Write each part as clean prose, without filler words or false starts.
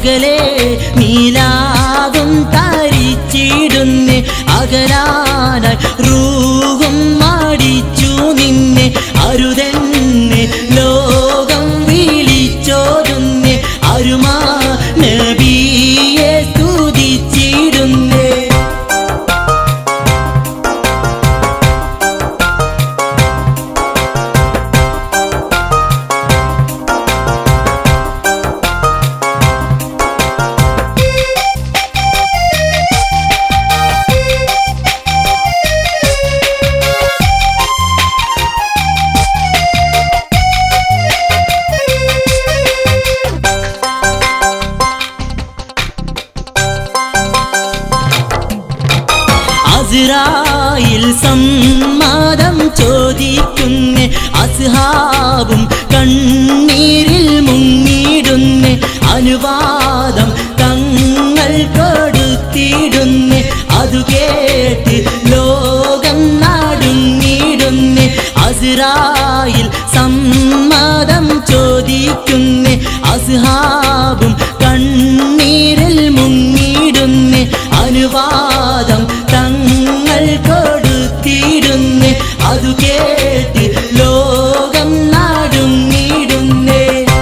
അകലെ നീലാവും തരിച്ചിടുന്നേ അകലാനായി റൂഹും മടിച്ചു നിന്നെ അരുതെന്നെ ലോകം വിളിച്ചോരുന്നേ അരുമാ നബിയെ സ്തുതിച്ചിടുന്നേ ഇസ്രായേൽ സമ്മതം ചോദിക്കുന്നേ അസ്ഹാബും കണ്ണീരിൽ മുങ്ങിടുന്നേ അനുവാദം തങ്ങൾ കൊടുത്തിടുന്നേ അതു കേട്ട് ലോകം നടുങ്ങിടുന്നേ ഇസ്രായേൽ സമ്മതം ചോദിക്കുന്നേ അസ്ഹാബും കണ്ണീരിൽ മുങ്ങിടുന്നേ അനുവാദം തങ്ങൾ കൊടുത്തിടുന്നേ അതു കേട്ട് ലോകം നടുങ്ങിടുന്നേ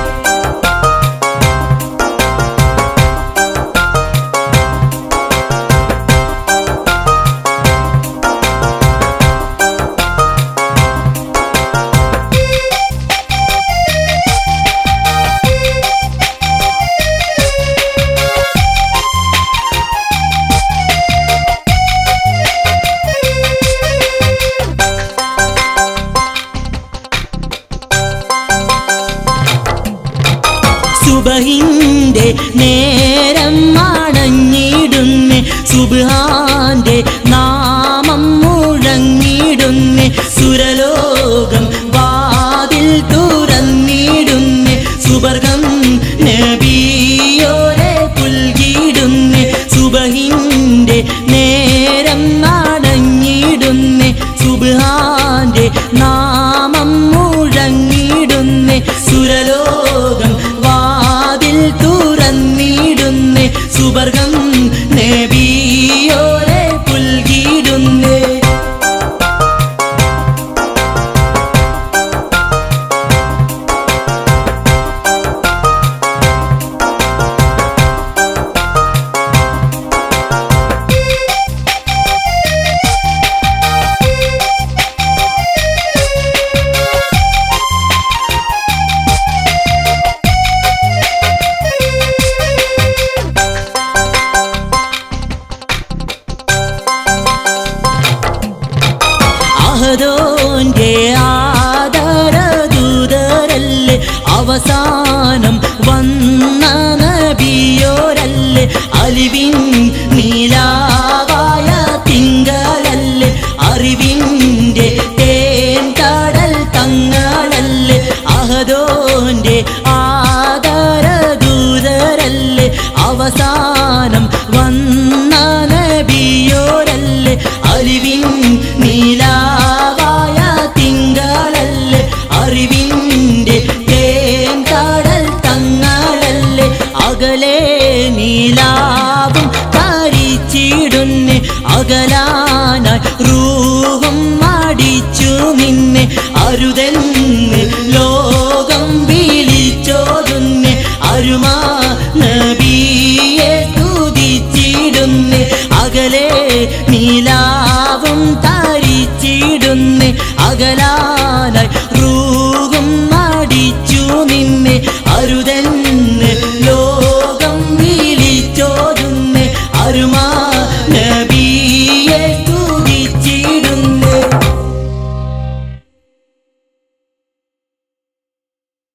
സുബഹിന്റെ നേരം മടങ്ങിടുന്നേ സുബ്ഹാന്റെ നാമം മുഴങ്ങിടുന്നേ സുരലോകം വാതിൽ തുറന്നിടുന്നേ സുബർഗം നബിയോരെ പുൽകിടുന്നേ സുബഹിന്റെ നേരം മടങ്ങിടുന്നേ സുബ്ഹാന്റെ നാമം മുഴങ്ങിടുന്നേ സുരലോകം തുറന്നിടുന്നേ സുബർഗം നബിയോരെ പുൽകിടുന്നേ അഹദോന്റെ ആദരദൂതരല്ലേ അവസാനം വന്ന നബിയോരല്ലേ അലിവിൻ നീലാവായ തിങ്കളല്ലേ അറിവിൻ്റെ തേൻ കടൽ തങ്ങളല്ലേ അഹദോന്റെ ആദരദൂതരല്ലേ അവസാനം വന്ന നബിയോരല്ലേ അലിവിൻ നീലാവായ തിങ്കളല്ലേ അറിവിൻ്റെ തേൻ കടൽ തങ്ങളല്ലേ അകലെ നീലാവും തരിച്ചിടുന്നേ അകലാനായി റൂഹും മടിച്ചു നിന്നെ അരുതെന്ന് ലോകം വിളിച്ചോതുന്നേ അരുമാ നബിയെ സ്തുതിച്ചിടുന്നേ അകലെ നീലാവും തരിച്ചിടുന്നേ അകലാനായി റൂഹും മടിച്ചു നിന്നെ അരുതെന്ന് ലോകം വിളിച്ചോതുന്നേ അരുമാ